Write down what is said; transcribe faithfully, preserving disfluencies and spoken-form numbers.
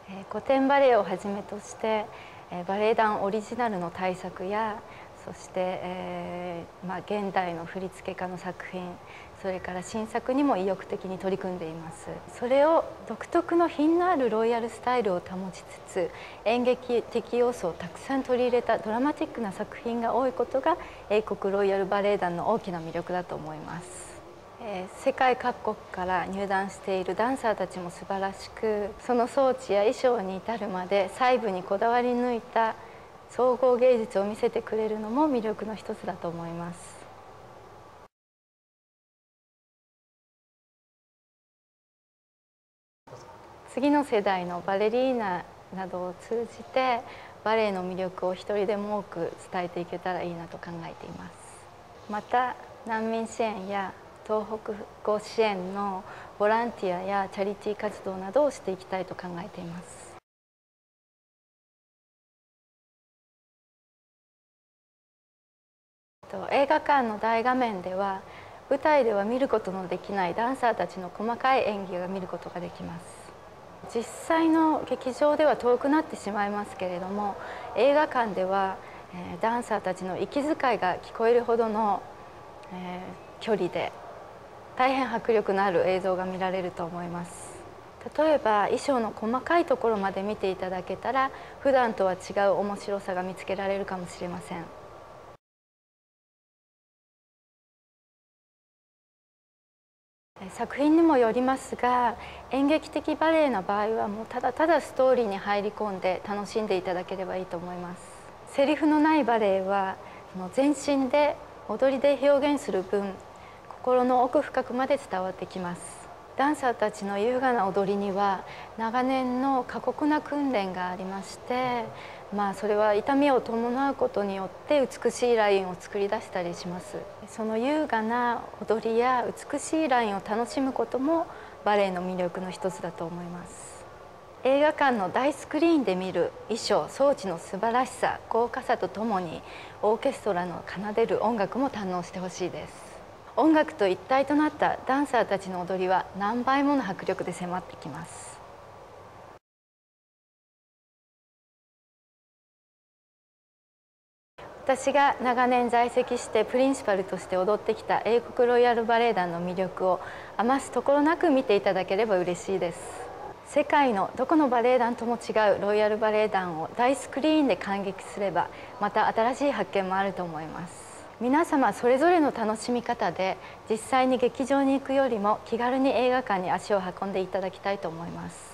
古典バレエをはじめとしてバレエ団オリジナルの大作や、そして、えーまあ、現代の振付家の作品、それから新作にも意欲的に取り組んでいます。それを独特の品のあるロイヤルスタイルを保ちつつ、演劇的要素をたくさん取り入れたドラマチックな作品が多いことが英国ロイヤルバレエ団の大きな魅力だと思います。えー、世界各国から入団しているダンサーたちも素晴らしく、その装置や衣装に至るまで細部にこだわり抜いた総合芸術を見せてくれるのも魅力の一つだと思います。次の世代のバレリーナなどを通じてバレエの魅力を一人でも多く伝えていけたらいいなと考えています。また難民支援や東北復興支援のボランティアやチャリティー活動などをしていきたいと考えています。映画館の大画面では舞台では見ることのできないダンサーたちの細かい演技が見ることができます。実際の劇場では遠くなってしまいますけれども、映画館では、えー、ダンサーたちの息遣いが聞こえるほどの、えー、距離で大変迫力のある映像が見られると思います。例えば衣装の細かいところまで見ていただけたら、普段とは違う面白さが見つけられるかもしれません。作品にもよりますが、演劇的バレエの場合はもうただただストーリーに入り込んで楽しんでいただければいいと思います。セリフのないバレエは全身で踊りで表現する分、心の奥深くまで伝わってきます。ダンサーたちの優雅な踊りには長年の過酷な訓練がありまして、まあそれは痛みを伴うことによって美しいラインを作り出したりします。その優雅な踊りや美しいラインを楽しむこともバレエの魅力の一つだと思います。映画館の大スクリーンで見る衣装、装置の素晴らしさ、豪華さとともにオーケストラの奏でる音楽も堪能してほしいです。音楽と一体となったダンサーたちの踊りは何倍もの迫力で迫ってきます。私が長年在籍してプリンシパルとして踊ってきた英国ロイヤルバレエ団の魅力を余すところなく見ていただければ嬉しいです。世界のどこのバレエ団とも違うロイヤルバレエ団を大スクリーンで観劇すれば、また新しい発見もあると思います。皆様それぞれの楽しみ方で実際に劇場に行くよりも気軽に映画館に足を運んでいただきたいと思います。